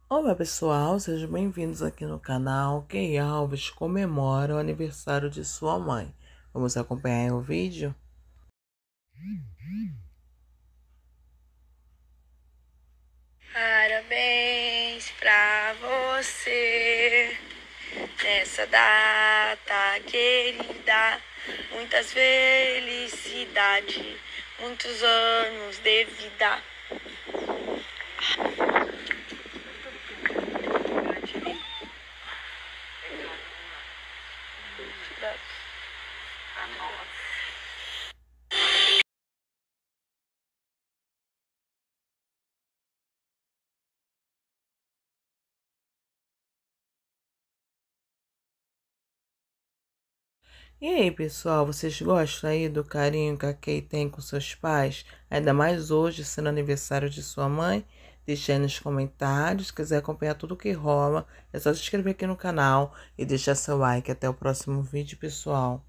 Olá pessoal, sejam bem-vindos aqui no canal. Key Alves comemora o aniversário de sua mãe. Vamos acompanhar o vídeo? Parabéns pra você nessa data querida, muitas felicidades, muitos anos de vida. E aí, pessoal, vocês gostam aí do carinho que a Kay tem com seus pais? Ainda mais hoje, sendo aniversário de sua mãe? Deixa aí nos comentários. Se quiser acompanhar tudo que rola, é só se inscrever aqui no canal e deixar seu like. Até o próximo vídeo, pessoal.